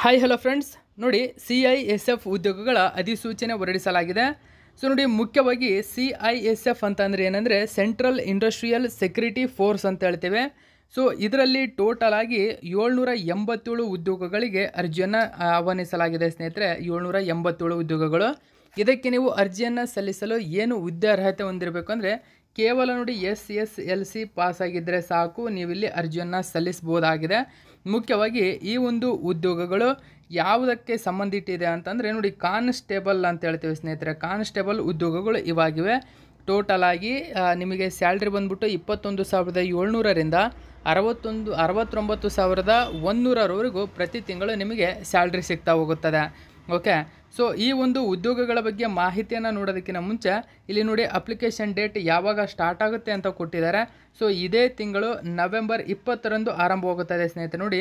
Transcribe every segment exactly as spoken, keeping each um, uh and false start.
Hi hello friends, ನೋಡಿ C I S F ಉದ್ಯೋಗಗಳ ಅಧಿಸೂಚನೆ ಹೊರಡಿಸಲಾಗಿದೆ. ಸೊ ನೋಡಿ, ಮುಖ್ಯವಾಗಿ ಸಿ ಐ ಎಸ್ ಎಫ್ ಅಂತಂದರೆ ಏನಂದರೆ ಸೆಂಟ್ರಲ್ ಇಂಡಸ್ಟ್ರಿಯಲ್ ಸೆಕ್ಯೂರಿಟಿ ಫೋರ್ಸ್ ಅಂತ ಹೇಳ್ತೇವೆ. ಸೊ ಇದರಲ್ಲಿ ಟೋಟಲ್ ಆಗಿ ಏಳ್ನೂರ ಎಂಬತ್ತೇಳು ಉದ್ಯೋಗಗಳಿಗೆ ಅರ್ಜಿಯನ್ನು ಆಹ್ವಾನಿಸಲಾಗಿದೆ ಸ್ನೇಹಿತರೆ. ಏಳ್ನೂರ ಎಂಬತ್ತೇಳು ಉದ್ಯೋಗಗಳು. ಇದಕ್ಕೆ ನೀವು ಅರ್ಜಿಯನ್ನು ಸಲ್ಲಿಸಲು ಏನು ವಿದ್ಯಾರ್ಹತೆ ಹೊಂದಿರಬೇಕು ಅಂದರೆ ಕೇವಲ ನೋಡಿ S S L C pass ಆಗಿದ್ದರೆ ಸಾಕು, ನೀವಿಲ್ಲಿ ಅರ್ಜಿಯನ್ನು ಸಲ್ಲಿಸ್ಬೋದಾಗಿದೆ. ಮುಖ್ಯವಾಗಿ ಈ ಒಂದು ಉದ್ಯೋಗಗಳು ಯಾವುದಕ್ಕೆ ಸಂಬಂಧಿಟ್ಟಿದೆ ಅಂತಂದರೆ ನೋಡಿ, ಕಾನ್ಸ್ಟೇಬಲ್ ಅಂತ ಹೇಳ್ತೀವಿ ಸ್ನೇಹಿತರೆ. ಕಾನ್ಸ್ಟೇಬಲ್ ಉದ್ಯೋಗಗಳು ಇವಾಗಿವೆ. ಟೋಟಲ್ ಆಗಿ ನಿಮಗೆ ಸ್ಯಾಲ್ರಿ ಬಂದ್ಬಿಟ್ಟು ಇಪ್ಪತ್ತೊಂದು ಸಾವಿರದ ಏಳ್ನೂರರಿಂದ ಅರವತ್ತೊಂದು ಅರವತ್ತೊಂಬತ್ತು ಸಾವಿರದ ಒಂದೂರರವರೆಗೂ ಪ್ರತಿ ತಿಂಗಳು ನಿಮಗೆ ಸ್ಯಾಲ್ರಿ ಸಿಗ್ತಾ ಹೋಗುತ್ತದೆ. ಓಕೆ, ಸೊ ಈ ಒಂದು ಉದ್ಯೋಗಗಳ ಬಗ್ಗೆ ಮಾಹಿತಿಯನ್ನು ನೋಡೋದಕ್ಕಿಂತ ಮುಂಚೆ ಇಲ್ಲಿ ನೋಡಿ ಅಪ್ಲಿಕೇಶನ್ ಡೇಟ್ ಯಾವಾಗ ಸ್ಟಾರ್ಟ್ ಆಗುತ್ತೆ ಅಂತ ಕೊಟ್ಟಿದ್ದಾರೆ. ಸೊ ಇದೇ ತಿಂಗಳು ನವೆಂಬರ್ ಇಪ್ಪತ್ತರಂದು ಆರಂಭವಾಗುತ್ತದೆ ಸ್ನೇಹಿತರೆ. ನೋಡಿ,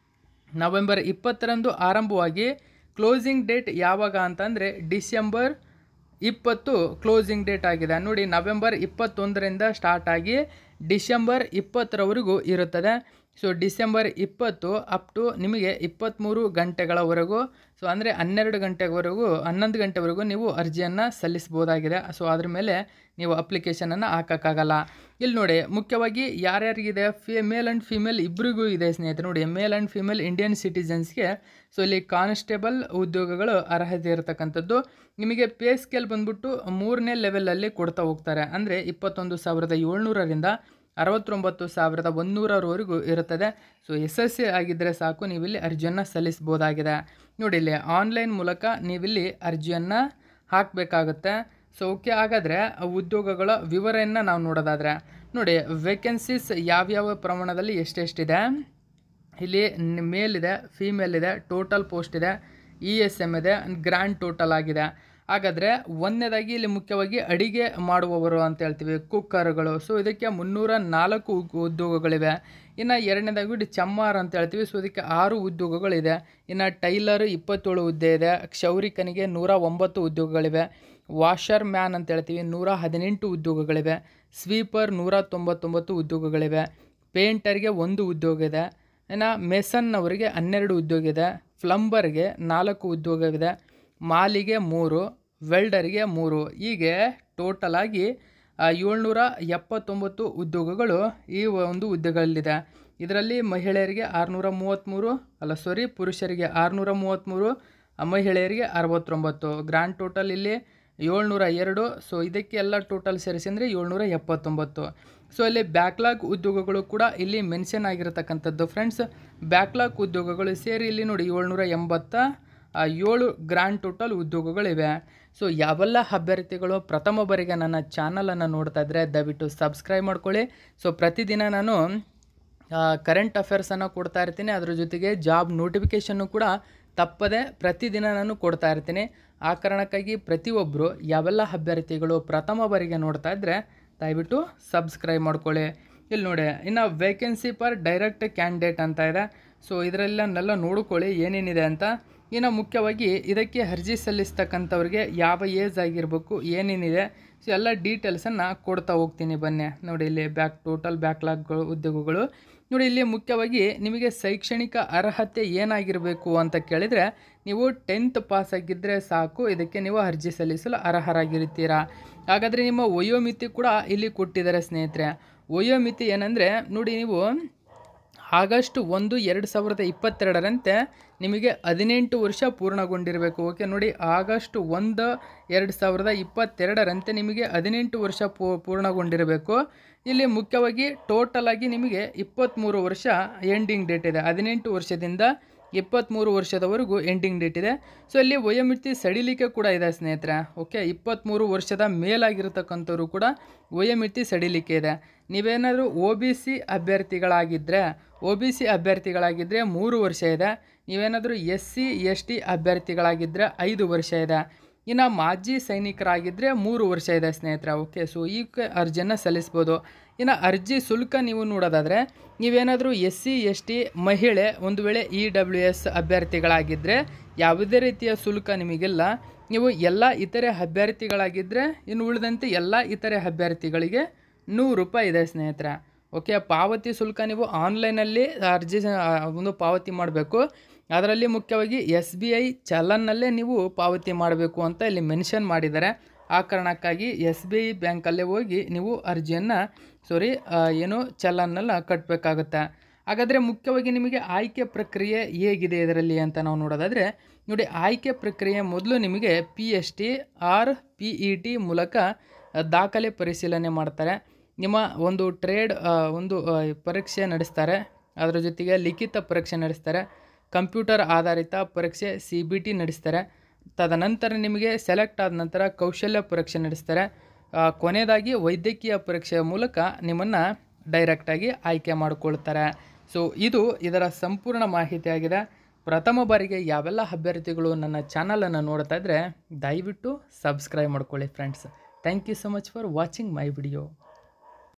ನವೆಂಬರ್ ಇಪ್ಪತ್ತರಂದು ಆರಂಭವಾಗಿ ಕ್ಲೋಸಿಂಗ್ ಡೇಟ್ ಯಾವಾಗ ಅಂತಂದರೆ ಡಿಸೆಂಬರ್ ಇಪ್ಪತ್ತು ಕ್ಲೋಸಿಂಗ್ ಡೇಟ್ ಆಗಿದೆ. ನೋಡಿ, ನವೆಂಬರ್ ಇಪ್ಪತ್ತೊಂದರಿಂದ ಸ್ಟಾರ್ಟ್ ಆಗಿ ಡಿಸೆಂಬರ್ ಇಪ್ಪತ್ತರವರೆಗೂ ಇರುತ್ತದೆ. ಸೊ ಡಿಸೆಂಬರ್ ಇಪ್ಪತ್ತು ಅಪ್ ಟು ನಿಮಗೆ ಇಪ್ಪತ್ತ್ಮೂರು ಗಂಟೆಗಳವರೆಗೂ, ಸೊ ಅಂದರೆ ಹನ್ನೆರಡು ಗಂಟೆವರೆಗೂ ಹನ್ನೊಂದು ಗಂಟೆವರೆಗೂ ನೀವು ಅರ್ಜಿಯನ್ನು ಸಲ್ಲಿಸ್ಬೋದಾಗಿದೆ. ಸೊ ಅದ್ರ ಮೇಲೆ ನೀವು ಅಪ್ಲಿಕೇಶನನ್ನು ಹಾಕೋಕ್ಕಾಗಲ್ಲ. ಇಲ್ಲಿ ನೋಡಿ, ಮುಖ್ಯವಾಗಿ ಯಾರ್ಯಾರಿಗಿದೆ, ಫಿ ಮೇಲ್ ಆ್ಯಂಡ್ ಫಿಮೇಲ್ ಇಬ್ಬರಿಗೂ ಇದೆ ಸ್ನೇಹಿತರೆ. ನೋಡಿ, ಮೇಲ್ ಆ್ಯಂಡ್ ಫಿಮೇಲ್ ಇಂಡಿಯನ್ ಸಿಟಿಜನ್ಸ್ಗೆ ಸೊ ಇಲ್ಲಿ ಕಾನ್ಸ್ಟೇಬಲ್ ಉದ್ಯೋಗಗಳು ಅರ್ಹತೆ ಇರತಕ್ಕಂಥದ್ದು. ನಿಮಗೆ ಪೇ ಸ್ಕೇಲ್ ಬಂದ್ಬಿಟ್ಟು ಮೂರನೇ ಲೆವೆಲಲ್ಲಿ ಕೊಡ್ತಾ ಹೋಗ್ತಾರೆ. ಅಂದರೆ ಇಪ್ಪತ್ತೊಂದು ಸಾವಿರದ ಏಳ್ನೂರರಿಂದ ಅರವತ್ತೊಂಬತ್ತು ಸಾವಿರದ ಒಂದೂರವರೆಗೂ ಇರುತ್ತದೆ. ಸೊ ಎಸ್ ಎಸ್ ಸಿ ಆಗಿದ್ದರೆ ಸಾಕು, ನೀವಿಲ್ಲಿ ಅರ್ಜಿಯನ್ನು ಸಲ್ಲಿಸ್ಬೋದಾಗಿದೆ. ನೋಡಿ, ಇಲ್ಲಿ ಆನ್ಲೈನ್ ಮೂಲಕ ನೀವಿಲ್ಲಿ ಅರ್ಜಿಯನ್ನು ಹಾಕಬೇಕಾಗುತ್ತೆ. ಸೊ ಓಕೆ, ಹಾಗಾದರೆ ಉದ್ಯೋಗಗಳ ವಿವರವನ್ನು ನಾವು ನೋಡೋದಾದರೆ ನೋಡಿ, ವೇಕೆನ್ಸೀಸ್ ಯಾವ್ಯಾವ ಪ್ರಮಾಣದಲ್ಲಿ ಎಷ್ಟೆಷ್ಟಿದೆ, ಇಲ್ಲಿ ಮೇಲ್ ಇದೆ, ಫೀಮೇಲ್ ಇದೆ, ಟೋಟಲ್ ಪೋಸ್ಟ್ ಇದೆ, ಇ ಎಸ್ ಎಮ್ ಇದೆ, ಗ್ರ್ಯಾಂಡ್ ಟೋಟಲ್ ಆಗಿದೆ. ಹಾಗಾದರೆ ಒಂದನೇದಾಗಿ ಇಲ್ಲಿ ಮುಖ್ಯವಾಗಿ ಅಡಿಗೆ ಮಾಡುವವರು ಅಂತ ಹೇಳ್ತೀವಿ, ಕುಕ್ಕರ್ಗಳು. ಸೊ ಇದಕ್ಕೆ ಮುನ್ನೂರ ನಾಲ್ಕು ಉದ್ಯೋಗಗಳಿವೆ. ಇನ್ನು ಎರಡನೇದಾಗಿ ಇಲ್ಲಿ ಚಮ್ಮಾರ್ ಅಂತ ಹೇಳ್ತೀವಿ. ಸೊ ಇದಕ್ಕೆ ಆರು ಉದ್ಯೋಗಗಳಿದೆ. ಇನ್ನು ಟೈಲರ್ ಇಪ್ಪತ್ತೇಳು ಹುದ್ದೆ ಇದೆ. ಕ್ಷೌರಿಕನಿಗೆ ನೂರ ಒಂಬತ್ತು ಉದ್ಯೋಗಗಳಿವೆ. ವಾಷರ್ ಮ್ಯಾನ್ ಅಂತ ಹೇಳ್ತೀವಿ, ನೂರ ಹದಿನೆಂಟು ಉದ್ಯೋಗಗಳಿವೆ. ಸ್ವೀಪರ್ ನೂರ ತೊಂಬತ್ತೊಂಬತ್ತು ಉದ್ಯೋಗಗಳಿವೆ. ಪೇಂಟರ್ಗೆ ಒಂದು ಉದ್ಯೋಗ ಇದೆ. ಇನ್ನು ಮೆಸನ್ನವರಿಗೆ ಹನ್ನೆರಡು ಉದ್ಯೋಗ ಇದೆ. ಪ್ಲಂಬರ್ಗೆ ನಾಲ್ಕು ಉದ್ಯೋಗವಿದೆ. ಮಾಲಿಗೆ ಮೂರು, ವೆಲ್ಡರ್ಗೆ ಮೂರು. ಹೀಗೆ ಟೋಟಲ್ ಆಗಿ ಏಳ್ನೂರ ಎಪ್ಪತ್ತೊಂಬತ್ತು ಉದ್ಯೋಗಗಳು ಈ ಒಂದು ಹುದ್ದೆಗಳಲ್ಲಿದೆ. ಇದರಲ್ಲಿ ಮಹಿಳೆಯರಿಗೆ ಆರುನೂರ ಮೂವತ್ತ್ಮೂರು ಅಲ್ಲ ಸಾರಿ ಪುರುಷರಿಗೆ ಆರುನೂರ ಮೂವತ್ತ್ಮೂರು, ಮಹಿಳೆಯರಿಗೆ ಅರವತ್ತೊಂಬತ್ತು. ಗ್ರ್ಯಾಂಡ್ ಟೋಟಲ್ ಇಲ್ಲಿ ಏಳ್ನೂರ ಎರಡು. ಸೊ ಇದಕ್ಕೆ ಎಲ್ಲ ಟೋಟಲ್ ಸೇರಿಸಿ ಅಂದರೆ ಏಳ್ನೂರ ಎಪ್ಪತ್ತೊಂಬತ್ತು. ಸೊ ಇಲ್ಲಿ ಬ್ಯಾಕ್ಲಾಗ್ ಉದ್ಯೋಗಗಳು ಕೂಡ ಇಲ್ಲಿ ಮೆನ್ಷನ್ ಆಗಿರತಕ್ಕಂಥದ್ದು ಫ್ರೆಂಡ್ಸ್. ಬ್ಯಾಕ್ಲಾಗ್ ಉದ್ಯೋಗಗಳು ಸೇರಿ ಇಲ್ಲಿ ನೋಡಿ ಏಳ್ನೂರ ಎಂಬತ್ತ ಏಳು ಗ್ರ್ಯಾಂಡ್ ಟೋಟಲ್ ಉದ್ಯೋಗಗಳಿವೆ. ಸೊ ಯಾವೆಲ್ಲ ಅಭ್ಯರ್ಥಿಗಳು ಪ್ರಥಮ ಬಾರಿಗೆ ನನ್ನ ಚಾನಲನ್ನು ನೋಡ್ತಾ ಇದ್ದರೆ ದಯವಿಟ್ಟು ಸಬ್ಸ್ಕ್ರೈಬ್ ಮಾಡ್ಕೊಳ್ಳಿ. ಸೊ ಪ್ರತಿದಿನ ನಾನು ಕರೆಂಟ್ ಅಫೇರ್ಸನ್ನು ಕೊಡ್ತಾ ಇರ್ತೀನಿ. ಅದರ ಜೊತೆಗೆ ಜಾಬ್ ನೋಟಿಫಿಕೇಷನ್ನು ಕೂಡ ತಪ್ಪದೆ ಪ್ರತಿದಿನ ನಾನು ಕೊಡ್ತಾ ಇರ್ತೀನಿ. ಆ ಕಾರಣಕ್ಕಾಗಿ ಪ್ರತಿಯೊಬ್ಬರು ಯಾವೆಲ್ಲ ಅಭ್ಯರ್ಥಿಗಳು ಪ್ರಥಮ ಬಾರಿಗೆ ನೋಡ್ತಾ ಇದ್ದರೆ ದಯವಿಟ್ಟು ಸಬ್ಸ್ಕ್ರೈಬ್ ಮಾಡ್ಕೊಳ್ಳಿ. ಇಲ್ಲಿ ನೋಡಿ, ಇನ್ನು ವೇಕೆನ್ಸಿ ಪರ್ ಡೈರೆಕ್ಟ್ ಕ್ಯಾಂಡಿಡೇಟ್ ಅಂತ ಇದೆ. ಸೊ ಇದರಲ್ಲೆಲ್ಲ ನೋಡ್ಕೊಳ್ಳಿ ಏನೇನಿದೆ ಅಂತ. ಇನ್ನು ಮುಖ್ಯವಾಗಿ ಇದಕ್ಕೆ ಅರ್ಜಿ ಸಲ್ಲಿಸ್ತಕ್ಕಂಥವ್ರಿಗೆ ಯಾವ ಏಜ್ ಆಗಿರಬೇಕು, ಏನೇನಿದೆ, ಸೊ ಎಲ್ಲ ಡೀಟೇಲ್ಸನ್ನು ಕೊಡ್ತಾ ಹೋಗ್ತೀನಿ ಬನ್ನಿ. ನೋಡಿ, ಇಲ್ಲಿ ಬ್ಯಾಕ್ ಟೋಟಲ್ ಬ್ಯಾಕ್ಲಾಗ್ಗಳು ಉದ್ಯೋಗಗಳು ನೋಡಿ. ಇಲ್ಲಿ ಮುಖ್ಯವಾಗಿ ನಿಮಗೆ ಶೈಕ್ಷಣಿಕ ಅರ್ಹತೆ ಏನಾಗಿರಬೇಕು ಅಂತ ಕೇಳಿದರೆ ನೀವು ಟೆಂತ್ ಪಾಸ್ ಆಗಿದ್ದರೆ ಸಾಕು, ಇದಕ್ಕೆ ನೀವು ಅರ್ಜಿ ಸಲ್ಲಿಸಲು ಅರ್ಹರಾಗಿರ್ತೀರಾ. ಹಾಗಾದರೆ ನಿಮ್ಮ ವಯೋಮಿತಿ ಕೂಡ ಇಲ್ಲಿ ಕೊಟ್ಟಿದ್ದಾರೆ ಸ್ನೇಹಿತರೆ. ವಯೋಮಿತಿ ಏನಂದರೆ ನೋಡಿ, ನೀವು ಆಗಸ್ಟ್ ಒಂದು ಎರಡು ಸಾವಿರದ ಇಪ್ಪತ್ತೆರಡರಂತೆ ನಿಮಗೆ ಹದಿನೆಂಟು ವರ್ಷ ಪೂರ್ಣಗೊಂಡಿರಬೇಕು. ಓಕೆ, ನೋಡಿ, ಆಗಸ್ಟ್ ಒಂದು ಎರಡು ಸಾವಿರದ ಇಪ್ಪತ್ತೆರಡರಂತೆ ನಿಮಗೆ ಹದಿನೆಂಟು ವರ್ಷ ಪೂ ಪೂರ್ಣಗೊಂಡಿರಬೇಕು. ಇಲ್ಲಿ ಮುಖ್ಯವಾಗಿ ಟೋಟಲ್ ಆಗಿ ನಿಮಗೆ ಇಪ್ಪತ್ತ್ಮೂರು ವರ್ಷ ಎಂಡಿಂಗ್ ಡೇಟ್ ಇದೆ. ಹದಿನೆಂಟು ವರ್ಷದಿಂದ ಇಪ್ಪತ್ತ್ಮೂರು ವರ್ಷದವರೆಗೂ ಎಂಡಿಂಗ್ ಡೇಟ್ ಇದೆ. ಸೊ ಇಲ್ಲಿ ವಯೋಮಿತಿ ಸಡಿಲಿಕೆ ಕೂಡ ಇದೆ ಸ್ನೇಹಿತರೆ. ಓಕೆ, ಇಪ್ಪತ್ತ್ಮೂರು ವರ್ಷದ ಮೇಲಾಗಿರ್ತಕ್ಕಂಥವ್ರು ಕೂಡ ವಯೋಮಿತಿ ಸಡಿಲಿಕೆ ಇದೆ. ನೀವೇನಾದರೂ ಒ ಬಿ ಸಿ ಅಭ್ಯರ್ಥಿಗಳಾಗಿದ್ದರೆ ಒ ಬಿ ಸಿ ಅಭ್ಯರ್ಥಿಗಳಾಗಿದ್ದರೆ ಮೂರು ವರ್ಷ ಇದೆ. ನೀವೇನಾದರೂ ಎಸ್ ಸಿ ಎಸ್ ಟಿ ಅಭ್ಯರ್ಥಿಗಳಾಗಿದ್ದರೆ ಐದು ವರ್ಷ ಇದೆ. ಇನ್ನು ಮಾಜಿ ಸೈನಿಕರಾಗಿದ್ದರೆ ಮೂರು ವರ್ಷ ಇದೆ ಸ್ನೇಹಿತರೆ. ಓಕೆ, ಸೊ ಈ ಅರ್ಜಿಯನ್ನು ಸಲ್ಲಿಸ್ಬೋದು. ಇನ್ನು ಅರ್ಜಿ ಶುಲ್ಕ ನೀವು ನೋಡೋದಾದರೆ ನೀವೇನಾದರೂ ಎಸ್ ಸಿ ಎಸ್ ಟಿ ಮಹಿಳೆ ಒಂದು ವೇಳೆ ಇ ಡಬ್ಲ್ಯೂ ಎಸ್ ಅಭ್ಯರ್ಥಿಗಳಾಗಿದ್ದರೆ ಯಾವುದೇ ರೀತಿಯ ಶುಲ್ಕ ನಿಮಗಿಲ್ಲ. ನೀವು ಎಲ್ಲ ಇತರೆ ಅಭ್ಯರ್ಥಿಗಳಾಗಿದ್ದರೆ ಇನ್ನು ಉಳಿದಂತೆ ಎಲ್ಲ ಇತರೆ ಅಭ್ಯರ್ಥಿಗಳಿಗೆ ನೂರು ರೂಪಾಯಿ ಇದೆ ಸ್ನೇಹಿತರೆ. ಓಕೆ. ಪಾವತಿ ಶುಲ್ಕ ನೀವು ಆನ್ಲೈನಲ್ಲಿ ಅರ್ಜಿ ಆ, ಒಂದು ಪಾವತಿ ಮಾಡಬೇಕು. ಅದರಲ್ಲಿ ಮುಖ್ಯವಾಗಿ ಎಸ್ ಬಿ ಐ ಚಲನ್ನಲ್ಲೇ ನೀವು ಪಾವತಿ ಮಾಡಬೇಕು ಅಂತ ಇಲ್ಲಿ ಮೆನ್ಷನ್ ಮಾಡಿದ್ದಾರೆ. ಆ ಕಾರಣಕ್ಕಾಗಿ ಎಸ್ ಬಿ ಐ ಬ್ಯಾಂಕಲ್ಲೇ ಹೋಗಿ ನೀವು ಅರ್ಜಿಯನ್ನು ಸಾರಿ ಏನು ಚಲನ್ನೆಲ್ಲ ಕಟ್ಟಬೇಕಾಗುತ್ತೆ. ಹಾಗಾದರೆ ಮುಖ್ಯವಾಗಿ ನಿಮಗೆ ಆಯ್ಕೆ ಪ್ರಕ್ರಿಯೆ ಹೇಗಿದೆ ಇದರಲ್ಲಿ ಅಂತ ನಾವು ನೋಡೋದಾದರೆ, ನೋಡಿ ಆಯ್ಕೆ ಪ್ರಕ್ರಿಯೆ ಮೊದಲು ನಿಮಗೆ P S T R P E T ಮೂಲಕ ದಾಖಲೆ ಪರಿಶೀಲನೆ ಮಾಡ್ತಾರೆ. ನಿಮ್ಮ ಒಂದು ಟ್ರೇಡ್ ಒಂದು ಆ, ಪರೀಕ್ಷೆ ನಡೆಸ್ತಾರೆ. ಅದರ ಜೊತೆಗೆ ಲಿಖಿತ ಪರೀಕ್ಷೆ ನಡೆಸ್ತಾರೆ. ಕಂಪ್ಯೂಟರ್ ಆಧಾರಿತ ಪರೀಕ್ಷೆ ಸಿ ಬಿ ಟಿ ನಡೆಸ್ತಾರೆ. ತದನಂತರ ನಿಮಗೆ ಸೆಲೆಕ್ಟ್ ಆದ ನಂತರ ಕೌಶಲ್ಯ ಪರೀಕ್ಷೆ ನಡೆಸ್ತಾರೆ. ಆ, ಕೊನೆಯದಾಗಿ ವೈದ್ಯಕೀಯ ಪರೀಕ್ಷೆಯ ಮೂಲಕ ನಿಮ್ಮನ್ನು ಡೈರೆಕ್ಟಾಗಿ ಆಯ್ಕೆ ಮಾಡಿಕೊಳ್ತಾರೆ. ಸೊ ಇದು ಇದರ ಸಂಪೂರ್ಣ ಮಾಹಿತಿಯಾಗಿದೆ. ಪ್ರಥಮ ಬಾರಿಗೆ ಯಾವೆಲ್ಲ ಅಭ್ಯರ್ಥಿಗಳು ನನ್ನ ಚಾನಲನ್ನು ನೋಡ್ತಾ ಇದ್ದರೆ ದಯವಿಟ್ಟು ಸಬ್ಸ್ಕ್ರೈಬ್ ಮಾಡ್ಕೊಳ್ಳಿ friends. Thank you so much for watching my video.